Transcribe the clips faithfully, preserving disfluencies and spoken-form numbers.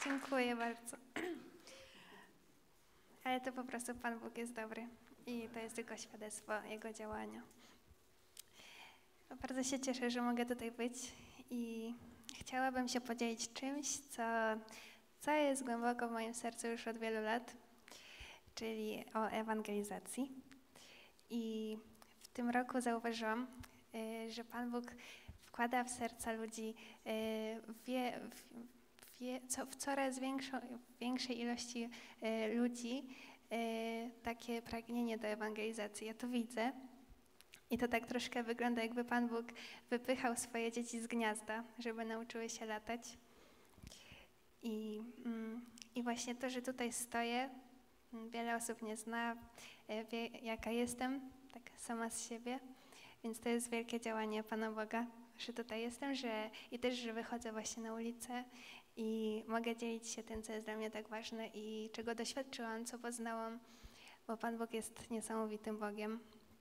Dziękuję bardzo. Ale to po prostu Pan Bóg jest dobry i to jest tylko świadectwo Jego działania. Bardzo się cieszę, że mogę tutaj być i chciałabym się podzielić czymś, co, co jest głęboko w moim sercu już od wielu lat, czyli o ewangelizacji. I w tym roku zauważyłam, że Pan Bóg wkłada w serca ludzi wie, wie, co, w coraz większą, większej ilości ludzi takie pragnienie do ewangelizacji. Ja to widzę i to tak troszkę wygląda, jakby Pan Bóg wypychał swoje dzieci z gniazda, żeby nauczyły się latać. I, i właśnie to, że tutaj stoję, wiele osób mnie zna, wie jaka jestem, tak sama z siebie, więc to jest wielkie działanie Pana Boga, że tutaj jestem, że i też, że wychodzę właśnie na ulicę i mogę dzielić się tym, co jest dla mnie tak ważne i czego doświadczyłam, co poznałam, bo Pan Bóg jest niesamowitym Bogiem.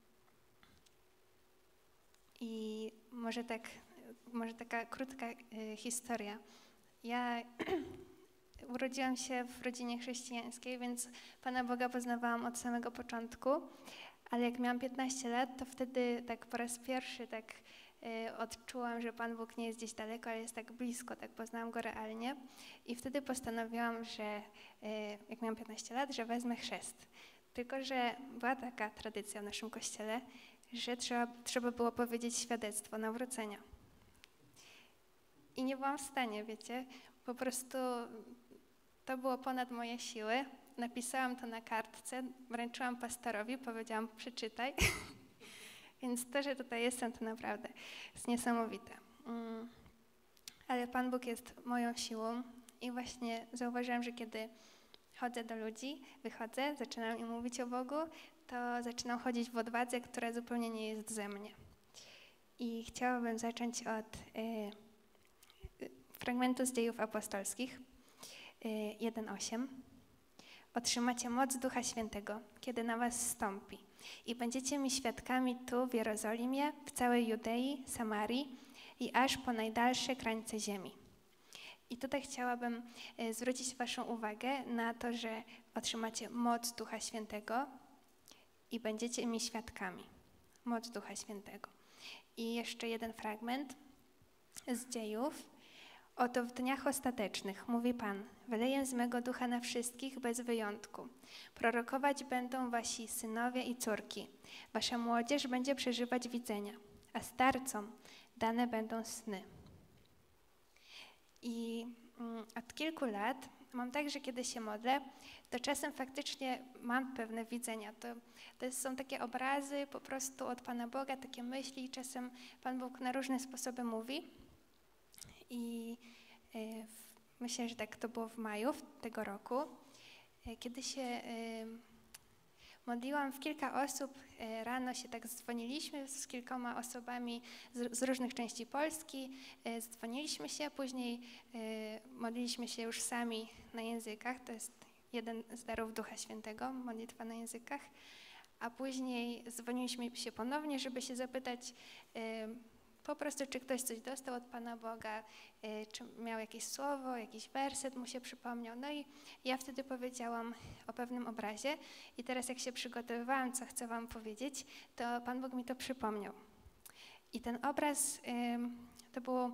I może tak, może taka krótka y, historia. Ja urodziłam się w rodzinie chrześcijańskiej, więc Pana Boga poznawałam od samego początku, ale jak miałam piętnaście lat, to wtedy tak po raz pierwszy tak y, odczułam, że Pan Bóg nie jest gdzieś daleko, ale jest tak blisko, tak poznałam Go realnie i wtedy postanowiłam, że y, jak miałam piętnaście lat, że wezmę chrzest. Tylko że była taka tradycja w naszym kościele, że trzeba, trzeba było powiedzieć świadectwo nawrócenia. I nie byłam w stanie, wiecie, po prostu to było ponad moje siły. Napisałam to na kartce, wręczyłam pastorowi, powiedziałam, przeczytaj. Więc to, że tutaj jestem, to naprawdę jest niesamowite. Mm. Ale Pan Bóg jest moją siłą i właśnie zauważyłam, że kiedy chodzę do ludzi, wychodzę, zaczynam im mówić o Bogu, to zaczynam chodzić w odwadze, która zupełnie nie jest ze mnie. I chciałabym zacząć od y, fragmentu z Dziejów Apostolskich, y, jeden osiem. Otrzymacie moc Ducha Świętego, kiedy na was zstąpi i będziecie mi świadkami tu w Jerozolimie, w całej Judei, Samarii i aż po najdalsze krańce ziemi. I tutaj chciałabym y, zwrócić waszą uwagę na to, że otrzymacie moc Ducha Świętego i będziecie mi świadkami. Moc Ducha Świętego. I jeszcze jeden fragment z Dziejów. Oto w dniach ostatecznych, mówi Pan, wyleję z mego ducha na wszystkich bez wyjątku. Prorokować będą wasi synowie i córki. Wasza młodzież będzie przeżywać widzenia, a starcom dane będą sny. I mm, od kilku lat mam tak, że kiedy się modlę, to czasem faktycznie mam pewne widzenia. To, to są takie obrazy po prostu od Pana Boga, takie myśli. Czasem Pan Bóg na różne sposoby mówi. I y, w, myślę, że tak to było w maju tego roku, y, kiedy się y, modliłam w kilka osób, y, rano się tak dzwoniliśmy z kilkoma osobami z, z różnych części Polski, y, dzwoniliśmy się, później y, modliliśmy się już sami na językach, to jest jeden z darów Ducha Świętego, modlitwa na językach, a później dzwoniliśmy się ponownie, żeby się zapytać y, po prostu, czy ktoś coś dostał od Pana Boga, y, czy miał jakieś słowo, jakiś werset mu się przypomniał. No i ja wtedy powiedziałam o pewnym obrazie i teraz jak się przygotowywałam, co chcę wam powiedzieć, to Pan Bóg mi to przypomniał. I ten obraz y, to było,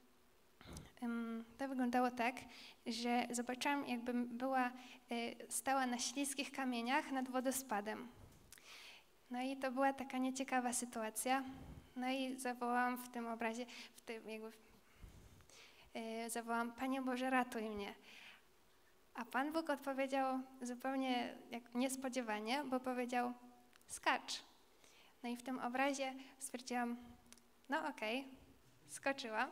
y, to wyglądało tak, że zobaczyłam, jakbym była, y, stała na śliskich kamieniach nad wodospadem. No i to była taka nieciekawa sytuacja. No i zawołałam w tym obrazie, w tym jakby, yy, zawołałam, Panie Boże, ratuj mnie. A Pan Bóg odpowiedział zupełnie jak niespodziewanie, bo powiedział, skacz. No i w tym obrazie stwierdziłam, no okej, okay, skoczyłam.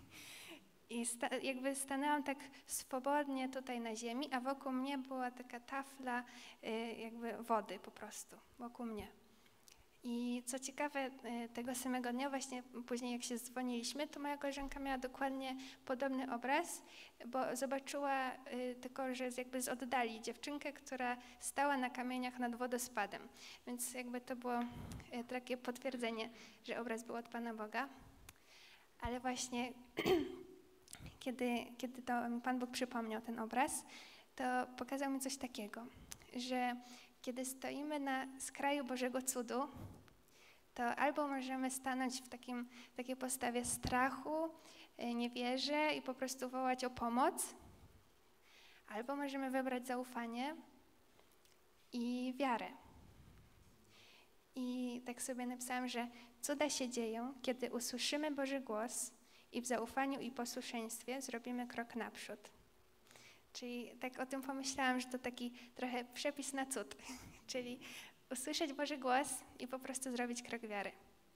I sta, jakby stanęłam tak swobodnie tutaj na ziemi, a wokół mnie była taka tafla yy, jakby wody po prostu, wokół mnie. I co ciekawe, tego samego dnia, właśnie później jak się dzwoniliśmy, to moja koleżanka miała dokładnie podobny obraz, bo zobaczyła tylko, że jest jakby z oddali dziewczynkę, która stała na kamieniach nad wodospadem. Więc jakby to było takie potwierdzenie, że obraz był od Pana Boga. Ale właśnie kiedy, kiedy to mi Pan Bóg przypomniał ten obraz, to pokazał mi coś takiego, że kiedy stoimy na skraju Bożego cudu, to albo możemy stanąć w takim, takiej postawie strachu, niewierze i po prostu wołać o pomoc, albo możemy wybrać zaufanie i wiarę. I tak sobie napisałam, że cuda się dzieją, kiedy usłyszymy Boży głos i w zaufaniu i posłuszeństwie zrobimy krok naprzód. Czyli tak o tym pomyślałam, że to taki trochę przepis na cud, czyli usłyszeć Boży głos i po prostu zrobić krok wiary.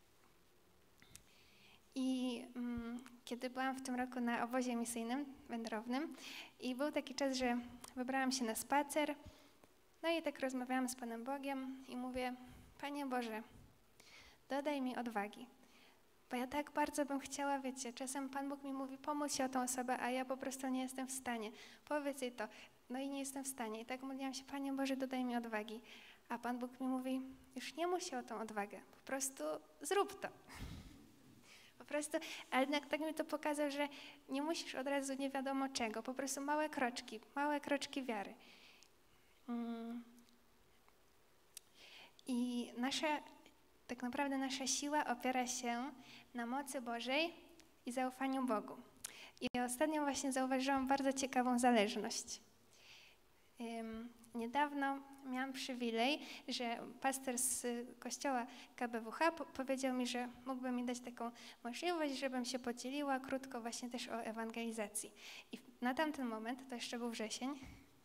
I mm, kiedy byłam w tym roku na obozie misyjnym, wędrownym i był taki czas, że wybrałam się na spacer, no i tak rozmawiałam z Panem Bogiem i mówię: Panie Boże, dodaj mi odwagi, bo ja tak bardzo bym chciała, wiecie, czasem Pan Bóg mi mówi, pomóc się o tą osobę, a ja po prostu nie jestem w stanie. Powiedz jej to. No i nie jestem w stanie. I tak modliłam się, Panie Boże, dodaj mi odwagi. A Pan Bóg mi mówi, już nie musi o tą odwagę, po prostu zrób to. Po prostu, ale jednak tak mi to pokazał, że nie musisz od razu nie wiadomo czego, po prostu małe kroczki, małe kroczki wiary. Mm. I nasza, tak naprawdę nasza siła opiera się na mocy Bożej i zaufaniu Bogu. I ostatnio właśnie zauważyłam bardzo ciekawą zależność. Um, niedawno miałam przywilej, że pastor z kościoła K B W H po- powiedział mi, że mógłby mi dać taką możliwość, żebym się podzieliła krótko właśnie też o ewangelizacji. I na tamten moment, to jeszcze był wrzesień,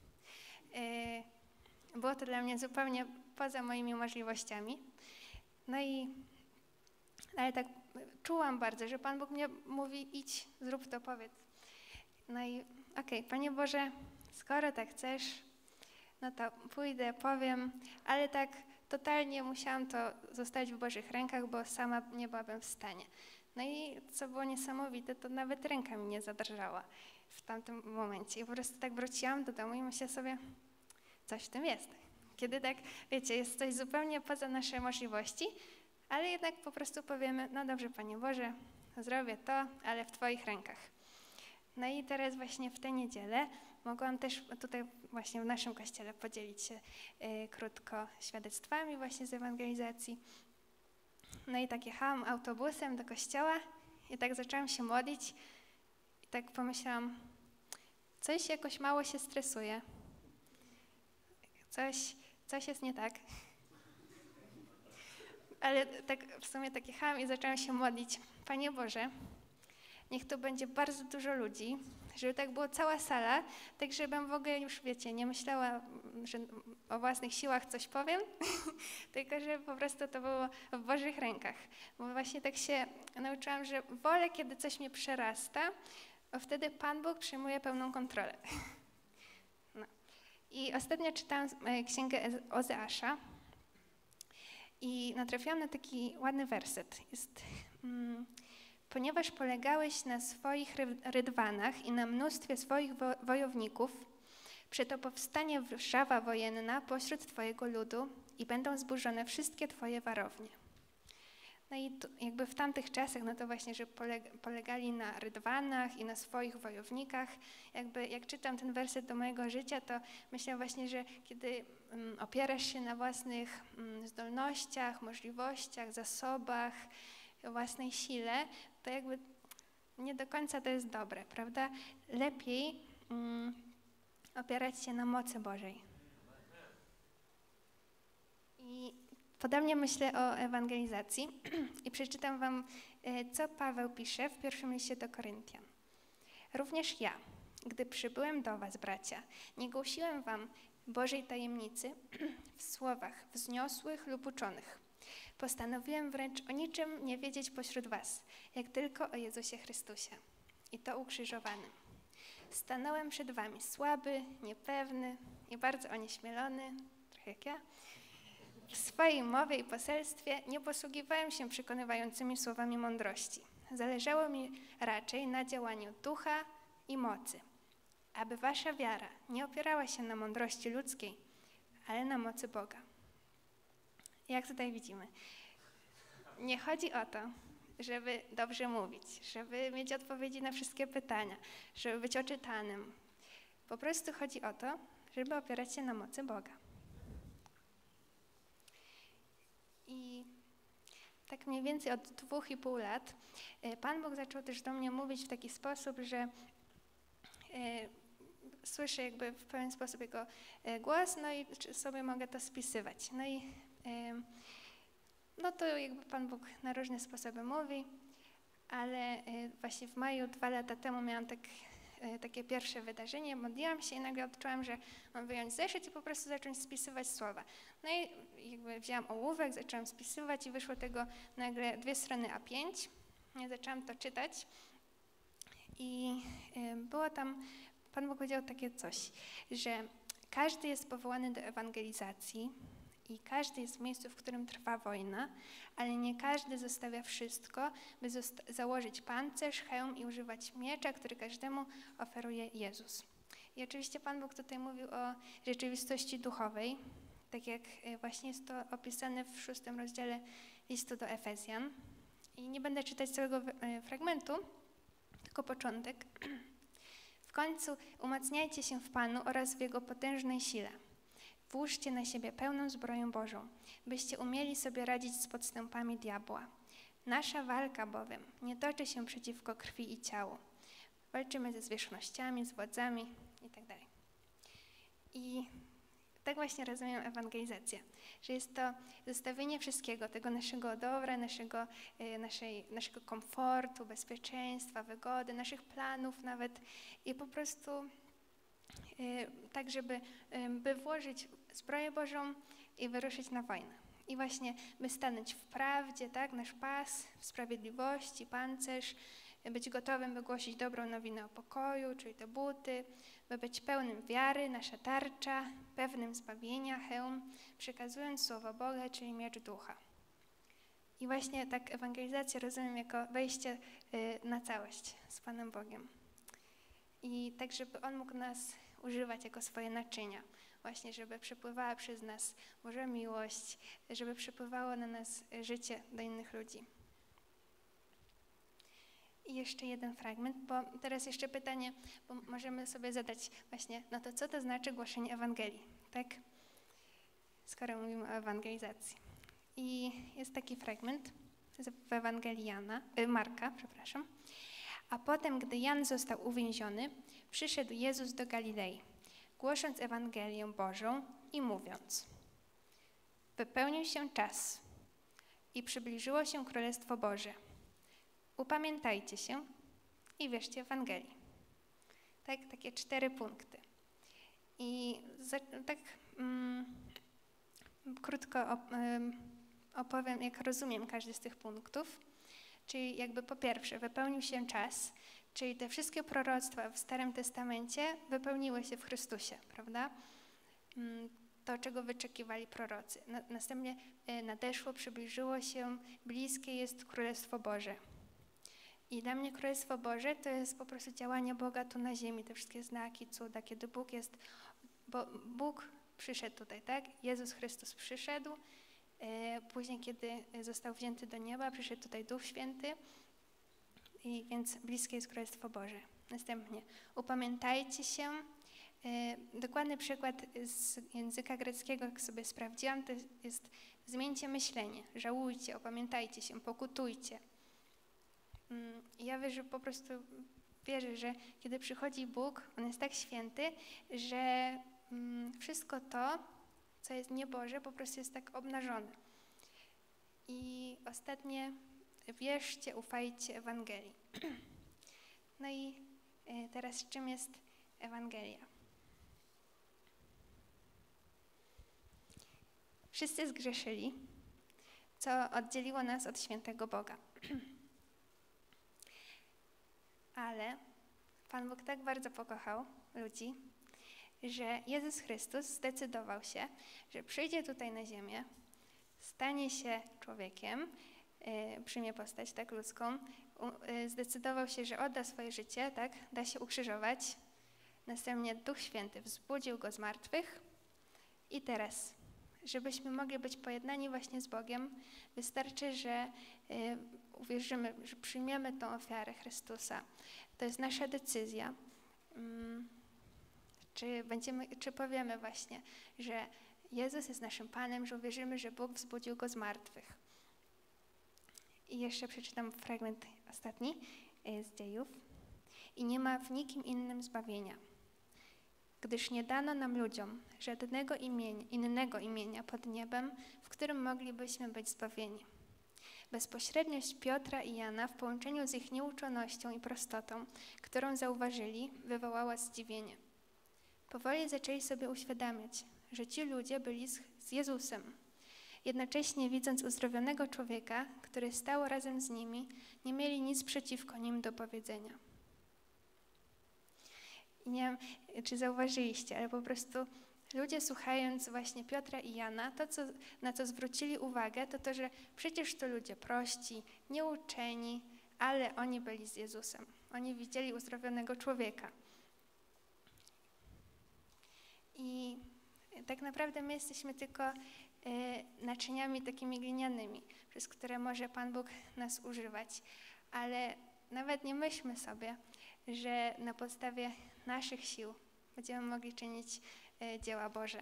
yy, było to dla mnie zupełnie poza moimi możliwościami. No i, ale tak czułam bardzo, że Pan Bóg mnie mówi, idź, zrób to, powiedz. No i okej, okay, Panie Boże, skoro tak chcesz, no to pójdę, powiem, ale tak totalnie musiałam to zostawić w Bożych rękach, bo sama nie byłabym w stanie. No i co było niesamowite, to nawet ręka mi nie zadrżała w tamtym momencie. I po prostu tak wróciłam do domu i myślę sobie, coś w tym jest. Kiedy tak, wiecie, jest coś zupełnie poza nasze możliwości, ale jednak po prostu powiemy, no dobrze, Panie Boże, zrobię to, ale w Twoich rękach. No i teraz właśnie w tę niedzielę mogłam też tutaj właśnie w naszym kościele podzielić się y, krótko świadectwami właśnie z ewangelizacji. No i tak jechałam autobusem do kościoła i tak zaczęłam się modlić i tak pomyślałam, coś jakoś mało się stresuje. Coś, coś jest nie tak. Ale tak w sumie tak jechałam i zaczęłam się modlić. Panie Boże, niech to będzie bardzo dużo ludzi, żeby tak było cała sala, tak żebym w ogóle już, wiecie, nie myślała, że o własnych siłach coś powiem, tylko żeby po prostu to było w Bożych rękach. Bo właśnie tak się nauczyłam, że wolę, kiedy coś mnie przerasta, bo wtedy Pan Bóg przyjmuje pełną kontrolę. No. I ostatnio czytałam księgę Ozeasza i natrafiłam na taki ładny werset. Jest, mm, ponieważ polegałeś na swoich rydwanach i na mnóstwie swoich wo- wojowników, przeto powstanie wrzawa wojenna pośród Twojego ludu i będą zburzone wszystkie Twoje warownie. No i tu, jakby w tamtych czasach, no to właśnie, że poleg- polegali na rydwanach i na swoich wojownikach. Jakby jak czytam ten werset do mojego życia, to myślę właśnie, że kiedy um, opierasz się na własnych um, zdolnościach, możliwościach, zasobach, własnej sile, to jakby nie do końca to jest dobre, prawda? Lepiej um, opierać się na mocy Bożej. I podobnie myślę o ewangelizacji i przeczytam wam, co Paweł pisze w pierwszym liście do Koryntian. Również ja, gdy przybyłem do was, bracia, nie głosiłem wam Bożej tajemnicy w słowach wzniosłych lub uczonych. Postanowiłem wręcz o niczym nie wiedzieć pośród was, jak tylko o Jezusie Chrystusie i to ukrzyżowanym. Stanąłem przed wami słaby, niepewny i bardzo onieśmielony, trochę jak ja. W swojej mowie i poselstwie nie posługiwałem się przekonywającymi słowami mądrości. Zależało mi raczej na działaniu ducha i mocy, aby wasza wiara nie opierała się na mądrości ludzkiej, ale na mocy Boga. Jak tutaj widzimy, nie chodzi o to, żeby dobrze mówić, żeby mieć odpowiedzi na wszystkie pytania, żeby być oczytanym. Po prostu chodzi o to, żeby opierać się na mocy Boga. I tak mniej więcej od dwóch i pół lat Pan Bóg zaczął też do mnie mówić w taki sposób, że e, słyszę jakby w pewien sposób Jego głos, no i sobie mogę to spisywać. No i e, no to jakby Pan Bóg na różne sposoby mówi, ale e, właśnie w maju dwa lata temu miałam tak, e, takie pierwsze wydarzenie, modliłam się i nagle odczułam, że mam wyjąć zeszyt i po prostu zacząć spisywać słowa. No i jakby wzięłam ołówek, zaczęłam spisywać i wyszło tego nagle dwie strony A pięć. Ja zaczęłam to czytać i y, było tam, Pan Bóg powiedział takie coś, że każdy jest powołany do ewangelizacji i każdy jest w miejscu, w którym trwa wojna, ale nie każdy zostawia wszystko, by zosta- założyć pancerz, hełm i używać miecza, który każdemu oferuje Jezus. I oczywiście Pan Bóg tutaj mówił o rzeczywistości duchowej, tak jak właśnie jest to opisane w szóstym rozdziale listu do Efezjan. I nie będę czytać całego fragmentu, tylko początek. W końcu umacniajcie się w Panu oraz w Jego potężnej sile. Włóżcie na siebie pełną zbroję Bożą, byście umieli sobie radzić z podstępami diabła. Nasza walka bowiem nie toczy się przeciwko krwi i ciału. Walczymy ze zwierzchnościami, z władzami itd. I tak właśnie rozumiem ewangelizację, że jest to zostawienie wszystkiego, tego naszego dobra, naszego, naszej, naszego komfortu, bezpieczeństwa, wygody, naszych planów nawet i po prostu tak, żeby by włożyć zbroję Bożą i wyruszyć na wojnę. I właśnie by stanąć w prawdzie, tak, nasz pas, w sprawiedliwości, pancerz, być gotowym, by głosić dobrą nowinę o pokoju, czyli te buty, by być pełnym wiary, nasza tarcza, pewnym zbawienia, hełm, przekazując słowo Boga, czyli miecz ducha. I właśnie tak ewangelizację rozumiem jako wejście na całość z Panem Bogiem. I tak, żeby On mógł nas używać jako swoje naczynia. Właśnie, żeby przepływała przez nas Boża miłość, żeby przepływało na nas życie do innych ludzi. I jeszcze jeden fragment, bo teraz jeszcze pytanie, bo możemy sobie zadać właśnie, no to co to znaczy głoszenie Ewangelii, tak? Skoro mówimy o ewangelizacji. I jest taki fragment w Ewangelii Jana, y, Marka, przepraszam. A potem, gdy Jan został uwięziony, przyszedł Jezus do Galilei, głosząc Ewangelię Bożą i mówiąc: wypełnił się czas i przybliżyło się Królestwo Boże. Upamiętajcie się i wierzcie Ewangelii. Tak, takie cztery punkty. I za, tak mm, krótko op, opowiem, jak rozumiem każdy z tych punktów. Czyli jakby po pierwsze wypełnił się czas, czyli te wszystkie proroctwa w Starym Testamencie wypełniły się w Chrystusie, prawda? To, czego wyczekiwali prorocy. Następnie nadeszło, przybliżyło się, bliskie jest Królestwo Boże. I dla mnie Królestwo Boże to jest po prostu działanie Boga tu na ziemi, te wszystkie znaki, cuda, kiedy Bóg jest, bo Bóg przyszedł tutaj, tak? Jezus Chrystus przyszedł, później, kiedy został wzięty do nieba, przyszedł tutaj Duch Święty, i więc bliskie jest Królestwo Boże. Następnie upamiętajcie się. Dokładny przykład z języka greckiego, jak sobie sprawdziłam, to jest zmieńcie myślenie, żałujcie, opamiętajcie się, pokutujcie. Ja wierzę, po prostu wierzę, że kiedy przychodzi Bóg, On jest tak święty, że wszystko to, co jest nieboże, po prostu jest tak obnażone. I ostatnie, wierzcie, ufajcie Ewangelii. No i teraz czym jest Ewangelia? Wszyscy zgrzeszyli, co oddzieliło nas od świętego Boga. Ale Pan Bóg tak bardzo pokochał ludzi, że Jezus Chrystus zdecydował się, że przyjdzie tutaj na ziemię, stanie się człowiekiem, y, przyjmie postać tak ludzką, y, zdecydował się, że odda swoje życie, tak, da się ukrzyżować. Następnie Duch Święty wzbudził go z martwych i teraz żebyśmy mogli być pojednani właśnie z Bogiem, wystarczy, że y, uwierzymy, że przyjmiemy tą ofiarę Chrystusa. To jest nasza decyzja. Mm, czy będziemy, czy powiemy właśnie, że Jezus jest naszym Panem, że uwierzymy, że Bóg wzbudził Go z martwych. I jeszcze przeczytam fragment ostatni y, z Dziejów. I nie ma w nikim innym zbawienia, gdyż nie dano nam ludziom żadnego imienia, innego imienia pod niebem, w którym moglibyśmy być zbawieni. Bezpośredniość Piotra i Jana w połączeniu z ich nieuczonością i prostotą, którą zauważyli, wywołała zdziwienie. Powoli zaczęli sobie uświadamiać, że ci ludzie byli z, z Jezusem. Jednocześnie widząc uzdrowionego człowieka, który stał razem z nimi, nie mieli nic przeciwko nim do powiedzenia. I nie wiem, czy zauważyliście, ale po prostu ludzie, słuchając właśnie Piotra i Jana, to, co, na co zwrócili uwagę, to to, że przecież to ludzie prości, nieuczeni, ale oni byli z Jezusem. Oni widzieli uzdrowionego człowieka. I tak naprawdę my jesteśmy tylko y, naczyniami takimi glinianymi, przez które może Pan Bóg nas używać. Ale nawet nie myślmy sobie, że na podstawie naszych sił będziemy mogli czynić y, dzieła Boże.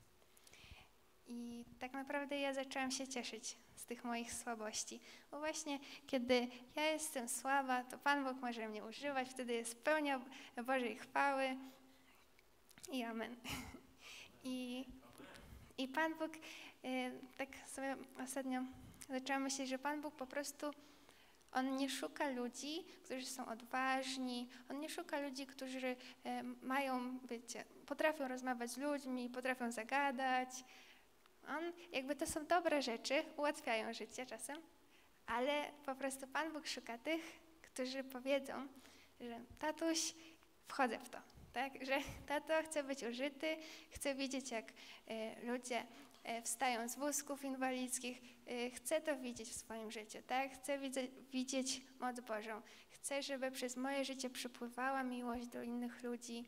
I tak naprawdę ja zaczęłam się cieszyć z tych moich słabości, bo właśnie kiedy ja jestem słaba, to Pan Bóg może mnie używać, wtedy jest pełnia Bożej chwały i amen. I, i Pan Bóg, y, tak sobie ostatnio zaczęłam myśleć, że Pan Bóg po prostu On nie szuka ludzi, którzy są odważni, On nie szuka ludzi, którzy e, mają, wiecie, potrafią rozmawiać z ludźmi, potrafią zagadać. On, jakby to są dobre rzeczy, ułatwiają życie czasem, ale po prostu Pan Bóg szuka tych, którzy powiedzą, że tatuś, wchodzę w to, tak? Że tato chce być użyty, chce widzieć, jak e, ludzie wstają z wózków inwalidzkich, chcę to widzieć w swoim życiu, tak? Chcę widzieć, widzieć moc Bożą. Chcę, żeby przez moje życie przypływała miłość do innych ludzi.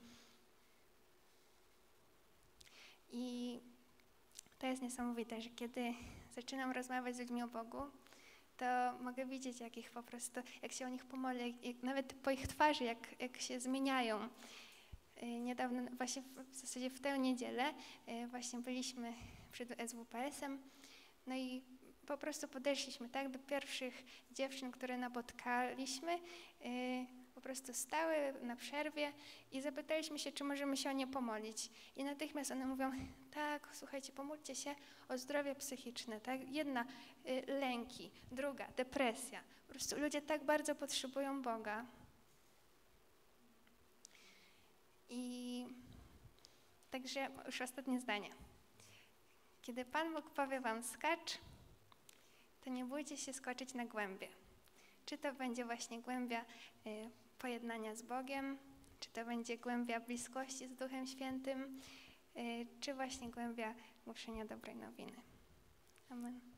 I to jest niesamowite, że kiedy zaczynam rozmawiać z ludźmi o Bogu, to mogę widzieć, jak ich po prostu, jak się o nich pomolę, jak, jak nawet po ich twarzy, jak, jak się zmieniają. Niedawno, właśnie w zasadzie w tę niedzielę właśnie byliśmy przed S W P S-em, no i po prostu podeszliśmy tak do pierwszych dziewczyn, które napotkaliśmy, po prostu stały na przerwie i zapytaliśmy się, czy możemy się o nie pomodlić. I natychmiast one mówią, tak, słuchajcie, pomódlcie się o zdrowie psychiczne, tak? Jedna lęki, druga depresja. Po prostu ludzie tak bardzo potrzebują Boga. I także już ostatnie zdanie. Kiedy Pan Bóg powie wam skacz, to nie bójcie się skoczyć na głębie. Czy to będzie właśnie głębia y, pojednania z Bogiem, czy to będzie głębia bliskości z Duchem Świętym, y, czy właśnie głębia głoszenia dobrej nowiny. Amen.